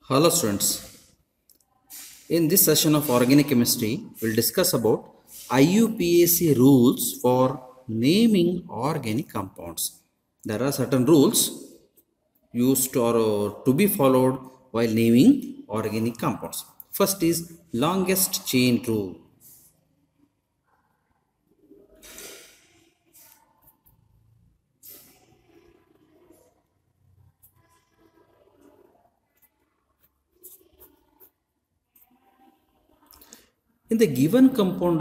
Hello students, in this session of organic chemistry, we'll discuss about IUPAC rules for naming organic compounds. There are certain rules used or to be followed while naming organic compounds. First is longest chain rule. In the given compound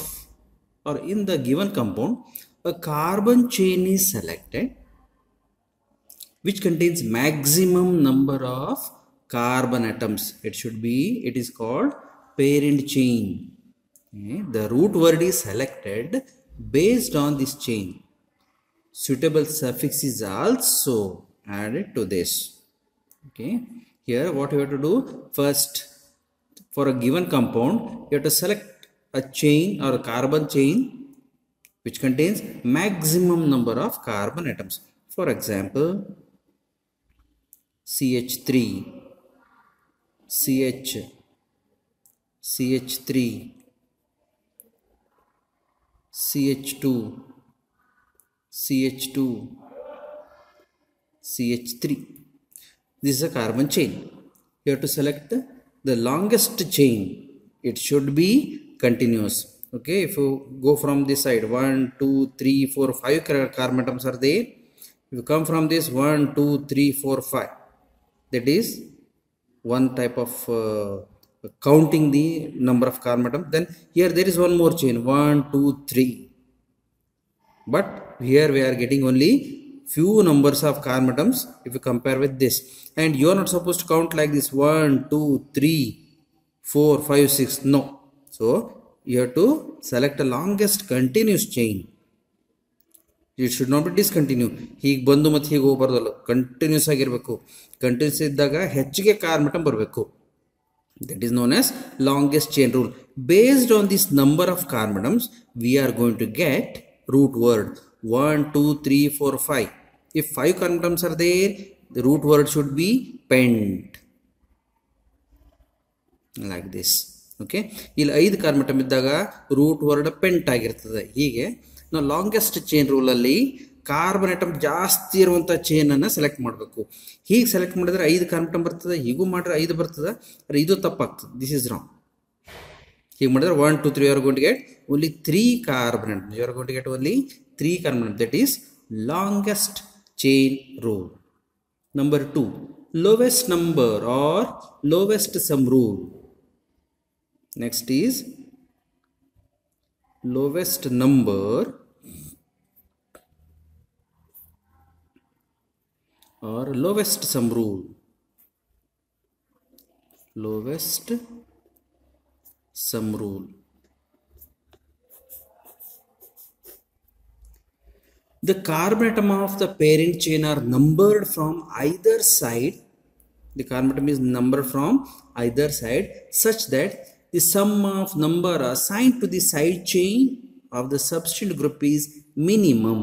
a carbon chain is selected which contains maximum number of carbon atoms. It is called parent chain. Okay. The root word is selected based on this chain. Suitable suffix is also added to this. Okay. Here what you have to do, first for a given compound you have to select a chain or a carbon chain which contains maximum number of carbon atoms. For example, CH3, CH, CH3, CH2, CH2, CH3. This is a carbon chain. You have to select the longest chain. It should be continuous. Okay, if you go from this side, 1, 2, 3, 4, 5 carbon atoms are there. If you come from this 1, 2, 3, 4, 5, that is one type of counting the number of carbon atoms. Then here there is one more chain, 1, 2, 3. But here we are getting only few numbers of carbon atoms if you compare with this. And you are not supposed to count like this 1, 2, 3, 4, 5, 6. No. So you have to select the longest continuous chain. It should not be discontinued. ಹೀಗೆ ಬಂದು ಮತ್ತೆ ಹೀಗೆ ಹೋಗಬಾರ್ದಲ್ಲ, continuous ಆಗಿರಬೇಕು. Continuous ಇದ್ದಾಗ ಹೆಚ್ಚಿಗೆ carbon atom ಬರಬೇಕು. That is known as longest chain rule. Based on this number of carbon atoms, we are going to get root word 1, 2, 3, 4, 5. If 5 carbon atoms are there, the root word should be pent. Like this. Okay. ಇಲ್ಲಿ 5 carbon atom ಇದ್ದಾಗ root word pent ಆಗಿರ್ತದೆ. ಹೀಗೆ ನಾವು longest chain ರೂಲಲ್ಲಿ carbon atom ಜಾಸ್ತಿ ಇರುವಂಥ ಚೈನನ್ನು select ಮಾಡಬೇಕು. ಹೀಗೆ ಸೆಲೆಕ್ಟ್ ಮಾಡಿದ್ರೆ 5 ಕಾರ್ಬನ್ ಆಟಮ್ ಬರ್ತದೆ, ಹೀಗೂ ಮಾಡಿದ್ರೆ 5 ಬರ್ತದೆ, ಆದರೆ ಇದು ತಪ್ಪಾಗ್ತದೆ. This is wrong. ಹೀಗೆ ಮಾಡಿದ್ರೆ 1, 2, 3 you are going to get only 3 carbon atoms. You are going to get only 3 carbon atoms. That is longest chain rule. Number 2, lowest number or lowest sum rule. Next is lowest number or lowest sum rule. Lowest sum rule. The carbon atom of the parent chain are numbered from either side. The carbon atom is numbered from either side such that the sum of number assigned to the side chain of the substituent group is minimum.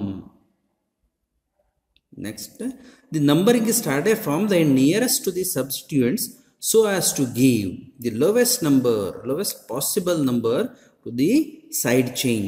Next, the numbering is started from the nearest to the substituents so as to give the lowest possible number to the side chain.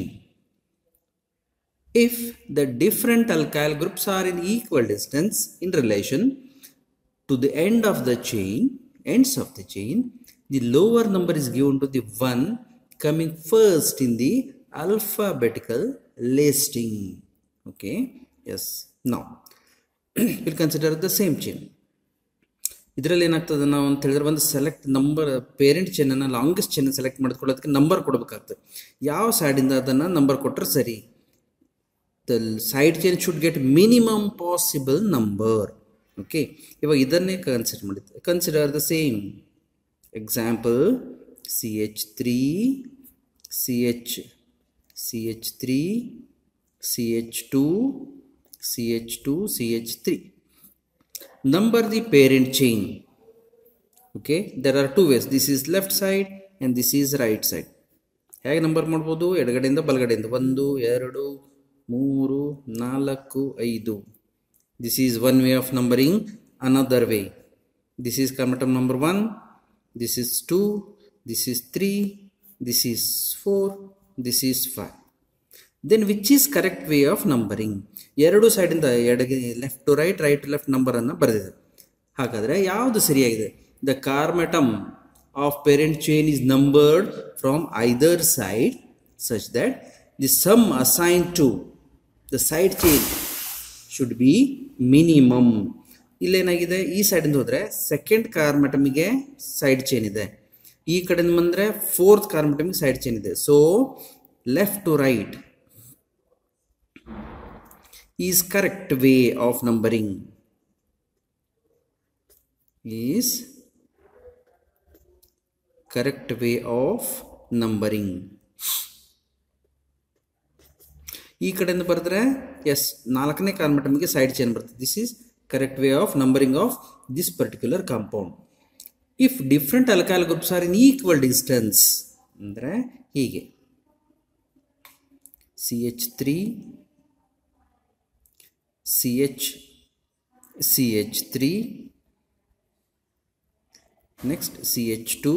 If the different alkyl groups are in equal distance in relation to the ends of the chain, the lower number is given to the one coming first in the alphabetical listing. Okay, yes. Now we'll consider the same chain. ಇದರಲ್ಲಿ ಏನಾಗ್ತದೆ, ನಾವು ಅಂತ ಹೇಳಿದ್ರೆ ಒಂದು select number parent ಚೈನನ್ನು longest chain select ಮಾಡಿಕೊಳ್ಳೋದಕ್ಕೆ number ಕೊಡಬೇಕಾಗ್ತದೆ. ಯಾವ ಸೈಡಿಂದ ಅದನ್ನು ನಂಬರ್ ಕೊಟ್ಟರೆ ಸರಿ. The side chain should get minimum possible number. Okay, ಇವಾಗ ಇದನ್ನೇ consider the same. Example, CH3, CH3, CH2, CH2, CH3. Number the parent chain. Okay, there are two ways. This is left side and this is right side. ಹೇಗೆ number ಮಾಡ್ಬೋದು? ಎಡಗಡೆಯಿಂದ ಬಲಗಡೆಯಿಂದ 1, 2, 3, 4, 5. This is one way of numbering. Another way, This is carbon atom number 1, this is 2, this is 3, this is 4, this is 5. Then which is correct way of numbering? ಎರಡು side ಇಂದ ಎಡಗೆ left to right, right to left number ಅನ್ನು ಬರೆದಿದೆ. ಹಾಗಾದರೆ ಯಾವುದು ಸರಿಯಾಗಿದೆ? The carbon atom of parent chain is numbered from either side such that the sum assigned to the side chain should be minimum. ಇಲ್ಲೇನಾಗಿದೆ, ಈ ಸೈಡಿಂದ ಹೋದರೆ ಸೆಕೆಂಡ್ carbon atomಗೆ ಸೈಡ್ ಚೈನ್ ಇದೆ, ಈ ಕಡೆಯಿಂದ ಬಂದರೆ ಫೋರ್ತ್ carbon atomಗೆ ಸೈಡ್ ಚೈನ್ ಇದೆ. So left to right is correct way of numbering. Is correct way of numbering. ಈ ಕಡೆಯಿಂದ ಬರೆದ್ರೆ ಎಸ್ ನಾಲ್ಕನೇ carbon atomಗೆ ಸೈಡ್ ಚೈನ್ ಬರ್ತದೆ. This is correct way of numbering of this particular compound. If different alkyl groups are in equal distance ಅಂದರೆ ಹೀಗೆ CH3 CH3 next CH2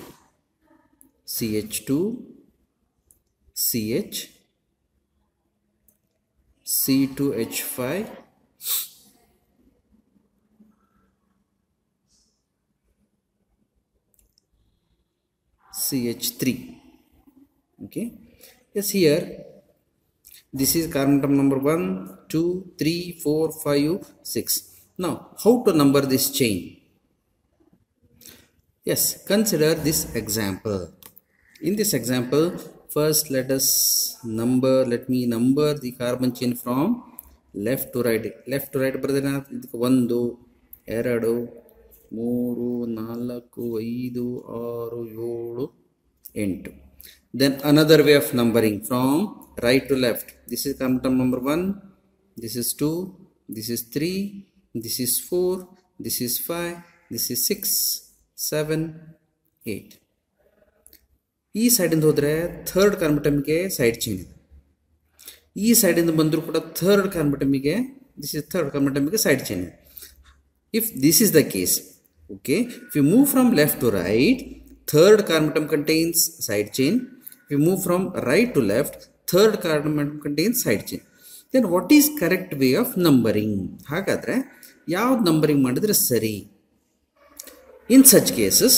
CH C2H5 CH3. Okay, yes, here this is carbon atom number 1, 2, 3, 4, 5, 6. Now how to number this chain? Yes, consider this example. In this example, first let me number the carbon chain from left to right. Left to right ಬರೆದ್ರೆ 1 2 3 4 5 6 7 8. Then another way of numbering from right to left. This is carbon atom number 1, this is 2, this is 3, this is 4, this is 5, this is 6, 7, 8. ಈ ಸೈಡಿಂದ ಹೋದರೆ third carbon atomಗೆ side chain ಇದೆ, ಈ ಸೈಡಿಂದ ಬಂದರೂ ಕೂಡ ಥರ್ಡ್ carbon atomಗೆ ದಿಸ್ ಇಸ್ ಥರ್ಡ್ carbon atomಗೆ ಸೈಡ್ ಚೈನ್ ಇದೆ. If this is the case, okay, if you move from left to right, third carbon atom contains side chain. If you move from right to left, third carbon atom contains side chain. Then what is correct way of numbering? ಹಾಗಾದರೆ ಯಾವ್ದು numbering ಮಾಡಿದ್ರೆ ಸರಿ? In such cases,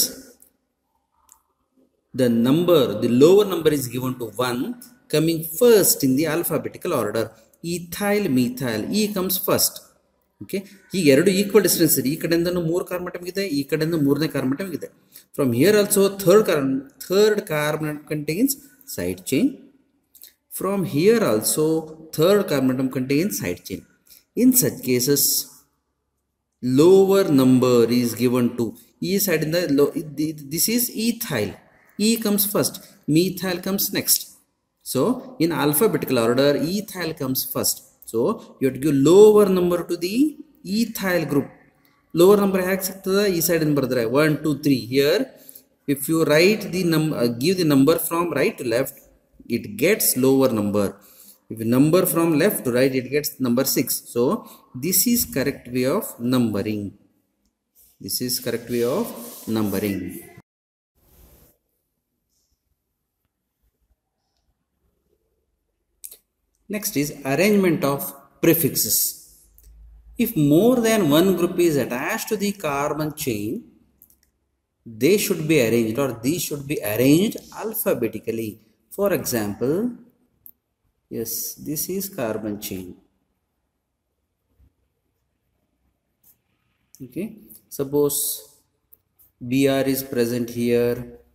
the lower number is given to 1 coming first in the alphabetical order. Ethyl, methyl, E comes first. Okay, ಈಗ ಎರಡು equal distance ಇದೆ, ಈ ಕಡೆಯಿಂದ 3 carbon atom ಇದೆ, ಈ ಕಡೆಯಿಂದ 3ನೇ carbon atom ಇದೆ. From here also third carbon atom contains side chain. From here also third carbon atom contains side chain. In such cases, lower number is given to E side in the this is ethyl. E comes first, methyl comes next. So in alphabetical order, ethyl comes first. So you have to give lower number to the ethyl group. Lower number ಹೇಗೆ ಸಿಗ್ತದೆ? ಈ side ಇಂದ ಬರೆದ್ರೆ 1 2 3. Here if you write the give the number from right to left, it gets lower number. If you number from left to right, it gets number 6. So this is correct way of numbering. This is correct way of numbering. Next is arrangement of prefixes. If more than one group is attached to the carbon chain, they should be arranged, or these should be arranged alphabetically. For example, yes, this is carbon chain. Okay, suppose Br is present here,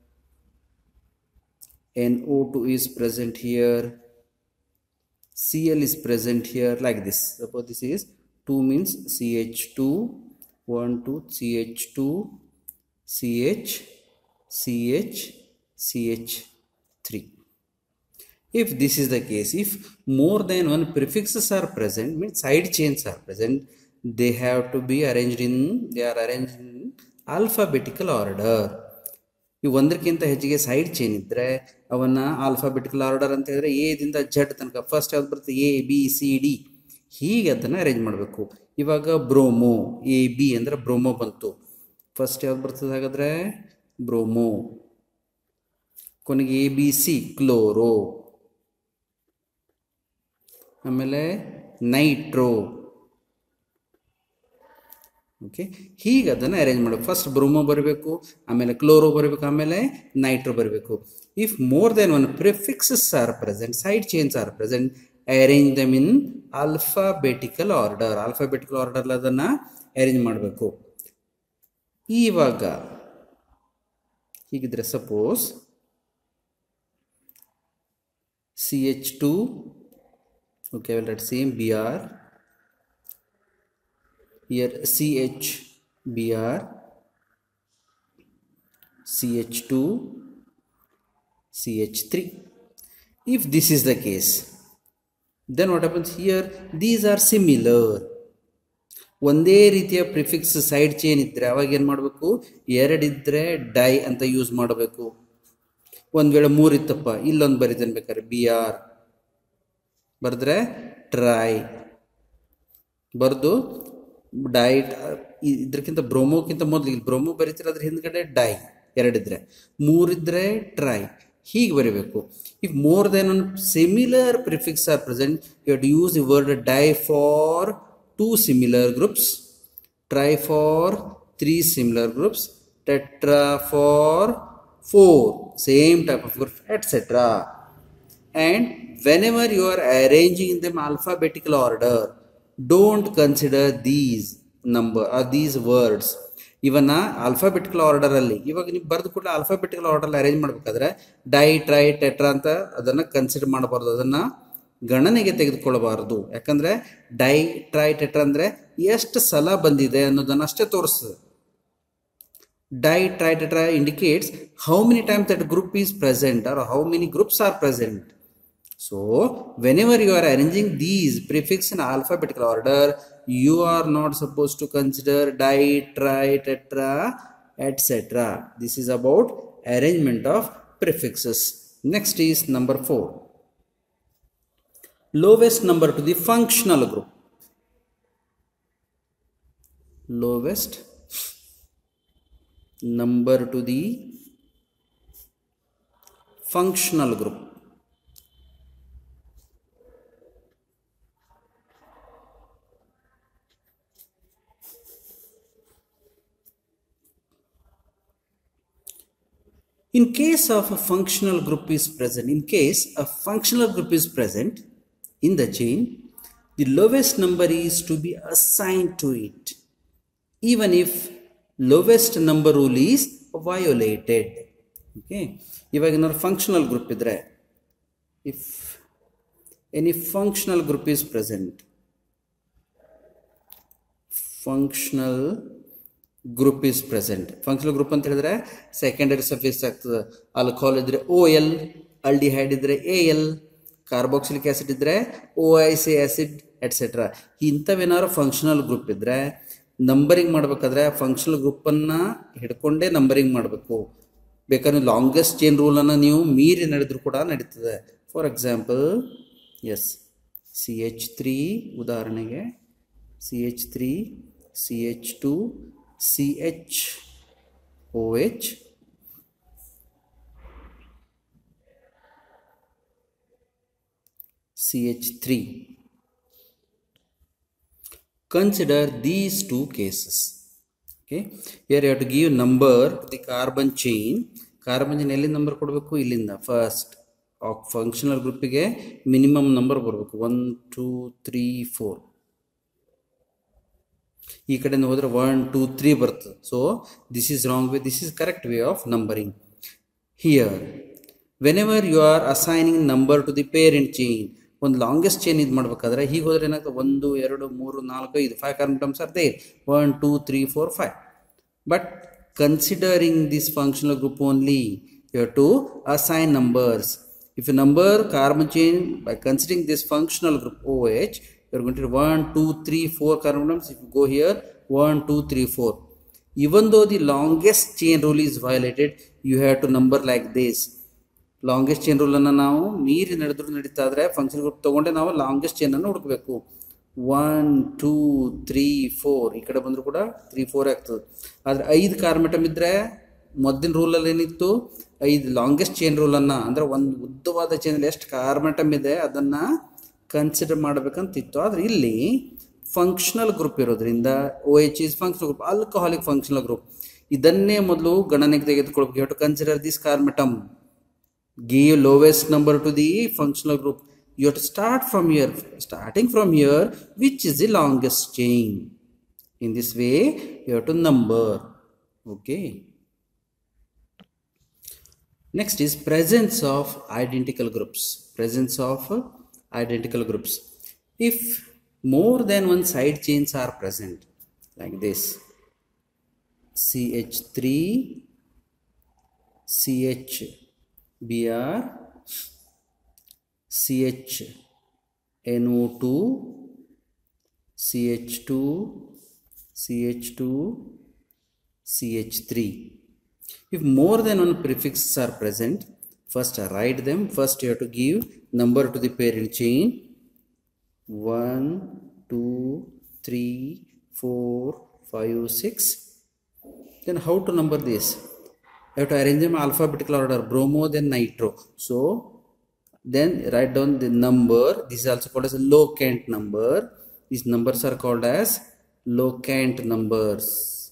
NO2 is present here, Cl is present here, like this. Suppose this is 2 means CH2, 1 2 CH2, CH, CH, CH3. If this is the case, if more than one prefixes are present, means side chains are present, they are arranged in alphabetical order. ಈ ಒಂದಕ್ಕಿಂತ ಹೆಚ್ಚಿಗೆ side chain ಇದ್ದರೆ ಅವನ್ನ alphabetical order ಅಂತ ಹೇಳಿದ್ರೆ A ದಿಂದ Z ತನಕ first ಯಾವ್ದು ಬರುತ್ತೆ, ಎ ಬಿ ಸಿ ಡಿ, ಹೀಗೆ ಅದನ್ನು ಅರೇಂಜ್ ಮಾಡಬೇಕು. ಇವಾಗ ಬ್ರೋಮೋ, ಎ ಬಿ ಅಂದರೆ ಬ್ರೋಮೋ ಬಂತು, ಫಸ್ಟ್ ಯಾವ್ದು ಬರ್ತದೆ ಹಾಗಾದರೆ ಬ್ರೋಮೋ, ಕೊನೆಗೆ ABC ಕ್ಲೋರೋ, ಆಮೇಲೆ ನೈಟ್ರೋ. ಓಕೆ, ಹೀಗೆ ಅದನ್ನು ಅರೇಂಜ್ ಮಾಡಬೇಕು. ಫಸ್ಟ್ ಬ್ರೋಮೋ ಬರಬೇಕು, ಆಮೇಲೆ ಕ್ಲೋರೋ ಬರಬೇಕು, ಆಮೇಲೆ ನೈಟ್ರೋ ಬರಬೇಕು. If more than one prefixes are present, side chains are present, arrange them in alphabetical order. Alphabetical order ಅದನ್ನು ಅರೇಂಜ್ ಮಾಡಬೇಕು. ಇವಾಗ ಹೀಗಿದ್ರೆ suppose CH2, okay, well, let's say Br, here CH, Br, CH2, CH3. If this is the case, then what happens here? These are similar. ಒಂದೇ ರೀತಿಯ prefix side change ಇದ್ದರೆ ಅವಾಗ ಏನು ಮಾಡಬೇಕು? ಎರಡಿದ್ದರೆ ಡೈ ಅಂತ ಯೂಸ್ ಮಾಡಬೇಕು. ಒಂದು ವೇಳೆ ಮೂರಿತ್ತಪ್ಪ, ಇಲ್ಲೊಂದು ಬರೀತೇನೆ ಬೇಕಾದ್ರೆ BR ಬರೆದ್ರೆ ಟ್ರೈ ಬರೆದು ಡೈಟ್. ಇದಕ್ಕಿಂತ ಬ್ರೋಮೋಕ್ಕಿಂತ ಮೊದಲು ಇಲ್ಲಿ ಬ್ರೋಮೋ ಬರೀತೀರ, ಅದ್ರ ಹಿಂದ್ಗಡೆ ಡೈ ಎರಡಿದ್ರೆ, ಮೂರಿದ್ರೆ ಟ್ರೈ, ಹೀಗೆ ಬರೀಬೇಕು. If more than one similar prefix are present, you have to use the word di for 2 similar groups, tri for 3 similar groups, tetra for 4 same type of group, etc. And whenever you are arranging them alphabetical order, don't consider these number or these words. ಇವನ್ನ alphabetical ಆರ್ಡರಲ್ಲಿ ಇವಾಗ ನೀವು ಬರೆದು ಕೂಡ alphabetical order arrange ಮಾಡಬೇಕಾದ್ರೆ di tri tetra ಅಂತ ಅದನ್ನು consider ಮಾಡಬಾರ್ದು, ಅದನ್ನು ಗಣನೆಗೆ ತೆಗೆದುಕೊಳ್ಳಬಾರದು. ಯಾಕಂದರೆ ಡೈ ಟ್ರೈ ಟೆಟ್ರಾ ಅಂದರೆ ಎಷ್ಟು ಸಲ ಬಂದಿದೆ ಅನ್ನೋದನ್ನು ಅಷ್ಟೇ ತೋರಿಸ್ತದೆ. Di tri tetra indicates how many times that group is present or how many groups are present. So whenever you are arranging these prefix in alphabetical order, you are not supposed to consider di, tri, tetra, etc. This is about arrangement of prefixes. Next is number 4. Lowest number to the functional group. Lowest number to the functional group. In case of a functional group is present, in case a functional group is present in the chain, the lowest number is to be assigned to it, even if lowest number rule is violated. Okay, ಇವಾಗ ಏನಾದ್ರು functional group ಇದ್ರೆ, if any functional group is present, functional group is present. Functional group ಅಂತ ಹೇಳಿದ್ರೆ secondary suffix ಆಗ್ತದೆ. Alcohol ಇದ್ರೆ OL, aldehyde ಇದ್ರೆ AL, carboxylic acid ಇದ್ರೆ OIC acid etcetera. ಇಂಥವೇನಾದ್ರು ಫಂಕ್ಷನಲ್ ಗ್ರೂಪ್ ಇದ್ರೆ ನಂಬರಿಂಗ್ ಮಾಡಬೇಕಾದ್ರೆ ಫಂಕ್ಷನಲ್ ಗ್ರೂಪನ್ನು ಹಿಡ್ಕೊಂಡೇ ನಂಬರಿಂಗ್ ಮಾಡಬೇಕು. ಬೇಕಾದ್ರೆ ಲಾಂಗೆಸ್ಟ್ ಚೈನ್ ರೂಲನ್ನು ನೀವು ಮೀರಿ ನಡೆದರೂ ಕೂಡ ನಡೀತದೆ. ಫಾರ್ ಎಕ್ಸಾಂಪಲ್, ಎಸ್ CH3 ಉದಾಹರಣೆಗೆ CH3, CH2, CHOH, CH3. Consider these two cases. Okay, here you have to give number to the carbon chain. Carbon chain ಎಲ್ಲಿ ನಂಬರ್ ಕೊಡಬೇಕು? ಇಲ್ಲಿಂದ ಫಸ್ಟ್ ಫಂಕ್ಷನಲ್ ಗ್ರೂಪಿಗೆ ಮಿನಿಮಮ್ ನಂಬರ್ ಬರಬೇಕು. 1 2 3 4. ಈ ಕಡೆಯಿಂದ ಹೋದರೆ 1 2 3 ಬರ್ತದೆ. So this is wrong way, this is correct way of numbering. Here whenever you are assigning number to the parent chain, ಒಂದು ಲಾಂಗೆಸ್ಟ್ ಚೈನ್ ಇದು ಮಾಡಬೇಕಾದ್ರೆ ಹೀಗೆ ಹೋದರೆ ಏನಾಗ್ತದೆ? 1 2 3 4 5 5 carbon terms are there. 1 2 3 4 5. But considering this functional group only, you have to assign numbers. If you number carbon chain by considering this functional group OH, you are going to 1 2 3 4 carbon atoms. If you go here 1 2 3 4, even though the longest chain rule is violated, you have to number like this. Longest chain ರೂಲನ್ನು ನಾವು ಮೀರಿ ನಡೆದ್ರು ನಡೀತಾ ಇದ್ರೆ function group ತೊಗೊಂಡೆ ನಾವು longest ಚೈನನ್ನು ಹುಡುಕಬೇಕು. 1 2 3 4 ಈ ಕಡೆ ಬಂದರೂ ಕೂಡ 3 4 ಆಗ್ತದೆ. ಆದರೆ 5 ಕಾರ್ಮೆಟಮ್ ಇದ್ದರೆ ಮೊದಲಿನ ರೂಲಲ್ಲಿ ಏನಿತ್ತು, 5 ಲಾಂಗೆಸ್ಟ್ ಚೈನ್ ರೂಲನ್ನು, ಅಂದರೆ ಒಂದು ಉದ್ದವಾದ ಚೈನಲ್ಲಿ ಎಷ್ಟು ಕಾರ್ಮೆಟಮ್ ಇದೆ ಅದನ್ನು ಕನ್ಸಿಡರ್ ಮಾಡಬೇಕಂತಿತ್ತು. ಆದರೆ ಇಲ್ಲಿ ಫಂಕ್ಷನಲ್ ಗ್ರೂಪ್ ಇರೋದ್ರಿಂದ OH is functional group, alcoholic functional group, ಇದನ್ನೇ ಮೊದಲು ಗಣನೆಗೆ ತೆಗೆದುಕೊಳ್ಬೇಕು. You have to consider this ಕಾರ್ಮೆಟಮ್, give lowest number to the functional group. You have to start from here, starting from here, which is the longest chain. In this way you have to number. Okay, next is presence of identical groups. Presence of identical groups. If more than one side chains are present, like this, CH3 CH Br CH NO2 CH2 CH2 CH3. If more than one prefixes are present, first write them. First you have to give number to the parent chain, 1 2 3 4 5 6. Then how to number this? You have to arrange them alphabetical order, bromo then nitro. So then write down the number. This is also called as a locant number. These numbers are called as locant numbers.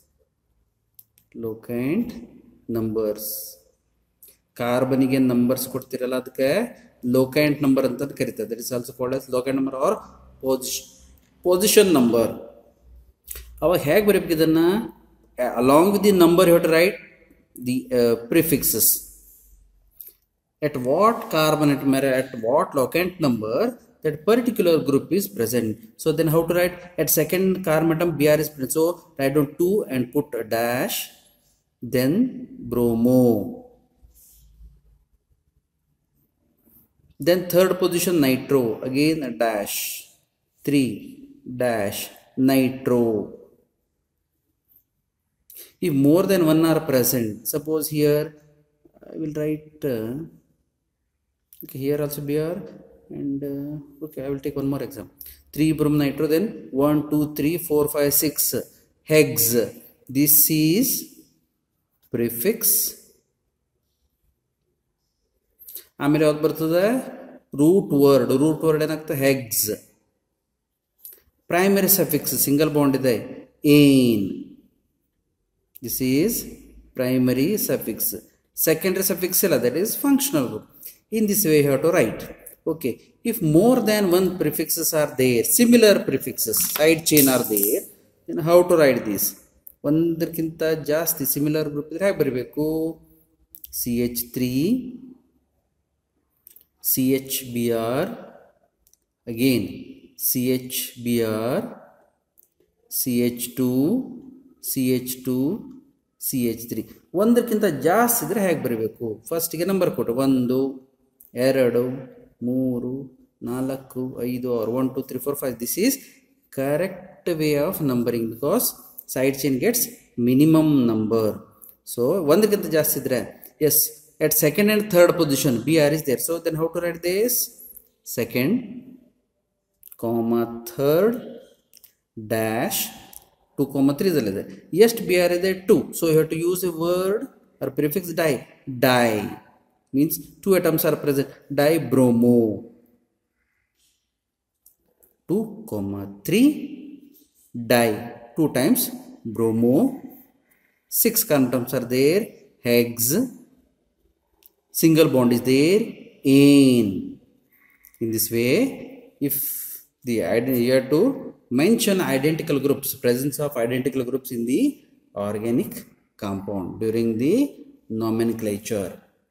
Locant numbers. ಕಾರ್ಬನಿಗೆ numbers ಕೊಡ್ತಿರಲ್ಲ ಅದಕ್ಕೆ locant number ಅಂತ ಕರೀತಾರೆ. That is also called as locant number or position number. ಅವಾಗ ಹೇಗೆ ಬರೀಬೇಕು ಇದನ್ನು? Along with the number you have to write the prefixes. At what carbon atom, at what locant number that particular group is present. So then how to write? At second carbon atom Br is present, so write down 2 and put a dash, then bromo. Then third position nitro, again a dash, 3 dash nitro. If more than one are present, suppose here I will write okay, here also Br, and okay, I will take one more example, 3 brom nitro, then 1 2 3 4 5 6 hex. This is prefix. ಆಮೇಲೆ ಯಾವ್ದು ಬರ್ತದೆ? Root word ಏನಾಗ್ತದೆ? ಹೆಗ್ಸ್. Primary suffix single bond ಇದೆ, ಏನ್. This is primary suffix. Secondary suffix illa, that is functional group. In this way you have to write. Okay, if more than one prefixes are there, similar prefixes, side chain are there, then how to write this? ಒಂದಕ್ಕಿಂತ ಜಾಸ್ತಿ similar group ಇದ್ರೆ ಹೇಗೆ ಬರಬೇಕು? CH3 CHBr, again CHBr, CH2 CH2 CH3. ಒಂದಕ್ಕಿಂತ ಜಾಸ್ತಿ ಇದ್ರೆ ಹೇಗೆ ಬರಬೇಕು? ಫಸ್ಟಿಗೆ ನಂಬರ್ ಕೊಟ್ಟು 1 2 3 4 5 or 1 2 3 4 5. This is correct way of numbering because side chain gets minimum number. So ಒಂದಕ್ಕಿಂತ ಜಾಸ್ತಿ ಇದ್ರೆ, yes, at second and third position Br is there. So then how to write this? Second comma third dash 2 comma 3 ಇದೆ. ಎಷ್ಟು Br ಇದೆ? 2. So you have to use a word or prefix di. Di means 2 atoms are present. Dibromo. 2 comma 3 di, 2 times bromo. 6 carbon atoms are there. Hex. Single bond is there. Ane. In this way, if the you have to mention identical groups, presence of identical groups in the organic compound during the nomenclature.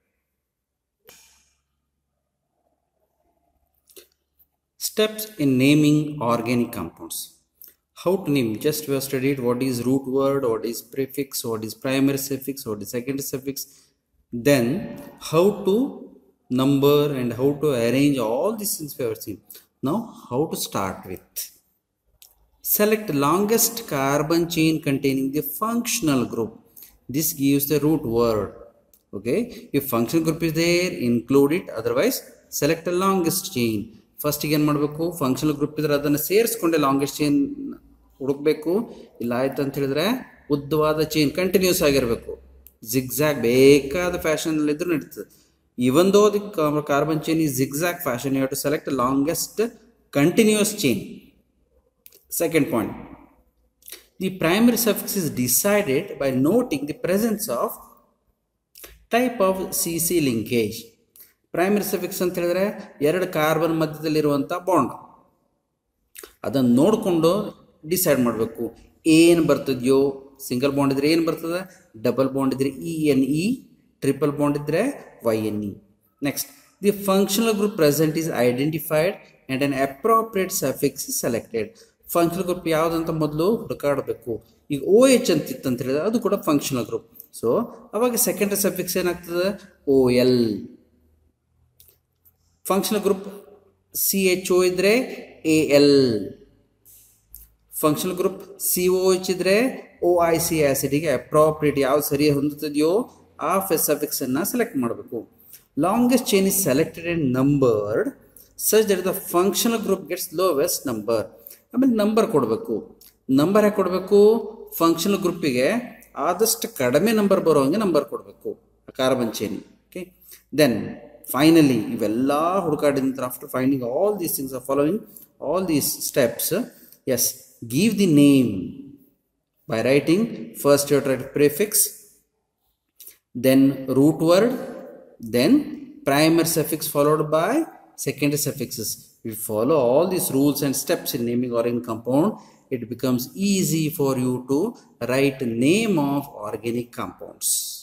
Steps in naming organic compounds. How to name? Just we have studied what is root word, what is prefix, what is primary suffix, what is secondary suffix. Then how to number and how to arrange all these things we have seen. Now how to start with? Select longest carbon chain containing the functional group. This gives the root word. Okay, if functional group is there, include it. Otherwise, select the longest chain. ಫಸ್ಟಿಗೆ ಏನು ಮಾಡಬೇಕು, functional group ಇದ್ರೆ ಅದನ್ನು ಸೇರಿಸ್ಕೊಂಡೆ longest chain ಹುಡುಕಬೇಕು. ಇಲ್ಲ ಆಯ್ತು ಅಂತ ಹೇಳಿದ್ರೆ ಉದ್ದವಾದ ಚೈನ್ ಕಂಟಿನ್ಯೂಸ್ ಆಗಿರಬೇಕು. ಜಿಗ್ಜಾಗ್ ಬೇಕಾದ ಫ್ಯಾಷನಲ್ಲಿ ಇದ್ರೂ ನಡೀತದೆ. Even though the carbon chain is zigzag fashion, you have to select the longest continuous chain. Second point, the primary suffix is decided by noting the presence of type of CC linkage. Primary suffix ಅಂತ ಹೇಳಿದ್ರೆ ಎರಡು carbon ಮಧ್ಯದಲ್ಲಿರುವಂಥ bond, ಅದನ್ನು ನೋಡಿಕೊಂಡು decide ಮಾಡಬೇಕು. ಏನು ಬರ್ತದೆಯೋ, single bond ಇದ್ರೆ ಏನು ಬರ್ತದೆ, ಡಬಲ್ ಬಾಂಡ್ ಇದ್ರೆ ENE, ಟ್ರಿಪಲ್ ಬಾಂಡ್ ಇದ್ರೆ YNE. Next, the functional group present is identified and an appropriate suffix is selected. Functional group ಯಾವುದಂತ ಮೊದಲು ಹುಡುಕಾಡಬೇಕು. ಈಗ OH ಅಂತಿತ್ತು ಅಂತ ಹೇಳಿದ್ರೆ ಅದು ಕೂಡ ಫಂಕ್ಷನಲ್ ಗ್ರೂಪ್. ಸೊ ಅವಾಗ ಸೆಕೆಂಡರಿ ಸಫಿಕ್ಸ್ ಏನಾಗ್ತದೆ, OL. ಫಂಕ್ಷನಲ್ ಗ್ರೂಪ್ CHO ಇದ್ರೆ AL. ಫಂಕ್ಷನಲ್ ಗ್ರೂಪ್ COH ಇದ್ರೆ OIC ಆಸಿಡಿಗೆ ಅಪ್ರೋಪ್ರಿಯೇಟ್ ಯಾವ್ದು ಸರಿ ಹೊಂದುತ್ತದೆಯೋ ಆ ಸಫಿಕ್ಸ್ ಅನ್ನು ಸೆಲೆಕ್ಟ್ ಮಾಡಬೇಕು. Longest chain is selected and numbered such that the functional group gets lowest number. ಆಮೇಲೆ ನಂಬರ್ ಕೊಡಬೇಕು. ನಂಬರ್ ಯಾಕೆ ಕೊಡಬೇಕು, ಫಂಕ್ಷನಲ್ ಗ್ರೂಪಿಗೆ ಆದಷ್ಟು ಕಡಿಮೆ ನಂಬರ್ ಬರೋ ಹಂಗೆ ನಂಬರ್ ಕೊಡಬೇಕು carbon chain. Okay, then finally ಇವೆಲ್ಲ ಹುಡುಕಾಡಿದ ನಂತರ after finding all these things or following all these steps, ಎಸ್, give the name by writing first you have to write prefix, then root word, then primary suffix followed by secondary suffixes. If you follow all these rules and steps in naming organic compound, it becomes easy for you to write name of organic compounds.